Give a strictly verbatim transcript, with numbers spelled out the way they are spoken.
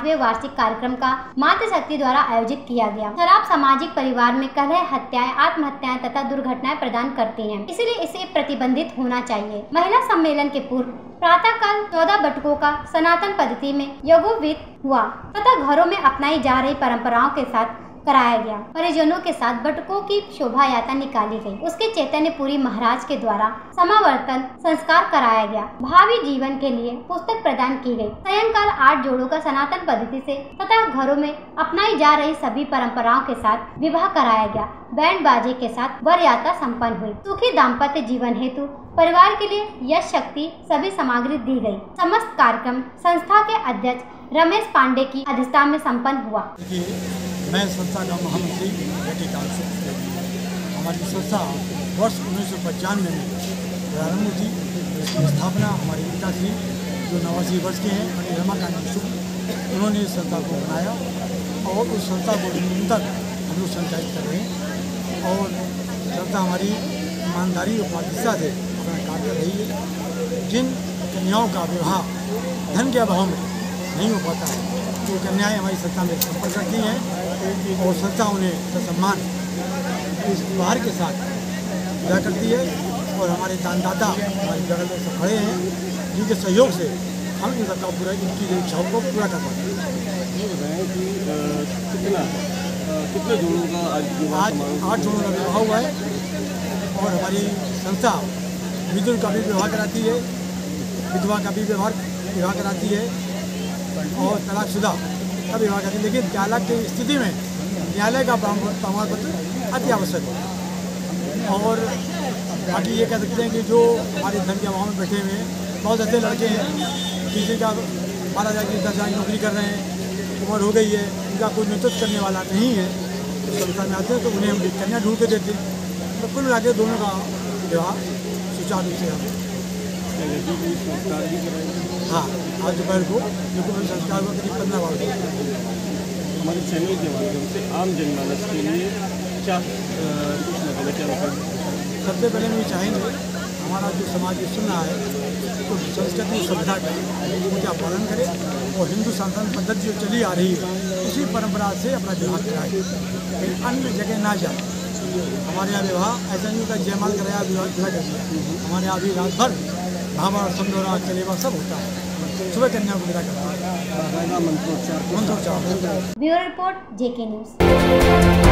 सातवें वार्षिक कार्यक्रम का मातृशक्ति द्वारा आयोजित किया गया। शराब सामाजिक परिवार में कलह, हत्याएं, आत्महत्याएं तथा दुर्घटनाएं प्रदान करती है, इसलिए इसे प्रतिबंधित होना चाहिए। महिला सम्मेलन के पूर्व प्रातः काल चौदह बटुकों का सनातन पद्धति में यज्ञोपवीत हुआ तथा घरों में अपनाई जा रही परंपराओं के साथ कराया गया। परिजनों के साथ बटुकों की शोभा यात्रा निकाली गई। उसके चैतन्यपुरी महाराज के द्वारा समावर्तन संस्कार कराया गया। भावी जीवन के लिए पुस्तक प्रदान की गई। सायंकाल आठ जोड़ों का सनातन पद्धति से तथा घरों में अपनाई जा रही सभी परंपराओं के साथ विवाह कराया गया। बैंड बाजे के साथ वर यात्रा संपन्न हुई। सुखी दाम्पत्य जीवन हेतु परिवार के लिए यश शक्ति सभी सामग्री दी गई। समस्त कार्यक्रम संस्था के अध्यक्ष रमेश पांडे की अध्यक्षता में संपन्न हुआ। मैं संस्था का महामंत्री हमारी संस्था वर्ष उन्नीस सौ पचानवे में प्रारंभ हुई थी। इसकी स्थापना हमारे पिताश्री जो नवासी वर्ष के हैं और रमाकांत मिश्र, उन्होंने इस संस्था को बनाया और उस संस्था को दिन तक हम लोग संचालित कर रहे हैं और संस्था हमारी ईमानदारी और पारदर्शिता से अपना कार्य कर रही है। जिन कन्याओं का विवाह धन के अभाव में नहीं हो पाता है, तो कन्याएँ हमारी संस्था में संपर्क करती हैं और संस्था उन्हें सम्मान इस उपहार के साथ विदा करती है। और हमारे दानदाता हमारे बगल में सब खड़े हैं, जिनके सहयोग से हम इन सबका पूरा इनकी इच्छाओं को पूरा कर पाते हैं। ये बताएं कि कितना कितने जोड़ों का आज आज आठ जोड़ों का विवाह हुआ है और हमारी संस्था विधुर का भी विवाह कराती है, विधवा का भी व्यवहार विवाह कराती है और तलाकशुदा का विवाह कराती है। लेकिन तलाक की स्थिति में न्यायालय का प्रमाण पत्र अति आवश्यक है। और बाकी ये कह सकते हैं कि जो हमारे धन के अभाव में बैठे हुए हैं, बहुत ऐसे लड़के हैं किसी का बारह हज़ार की दस हज़ार की नौकरी कर रहे हैं, उम्र हो गई है, उनका कोई नेतृत्व करने वाला नहीं है, तो संस्था में आते हैं तो उन्हें हम कन्या ढूंढ के देते हैं। तो कुल मिला के दोनों का विवाह सुचारू रूप से हम संस्कार भी कराएंगे। हाँ, आज दोपहर को जो संस्कार हुआ करीब पंद्रह बार हमारे चैनल के माध्यम से आम जनमानस के लिए क्या सूचना देना क्या बताएं? सबसे पहले हम ये चाहेंगे हमारा जो समाज ये सुन रहा है तो संस्कृति सभ्यता का पूजा पालन करे और हिंदू सनातन पद्धति जो चली आ रही है उसी परंपरा से अपना विवाह कराए, कहीं अन्य जगह ना जाए। हमारे यहाँ विवाह ऐसा नहीं होता जयमाल कराया विवाह विवाह कर दिया। हमारे यहाँ अभी रात भर भावा समझौरा चलेवा सब होता है। सुबह कन्या को विदा करता है, मंत्रोच्चार ब्यूरो रिपोर्ट जेके न्यूज़।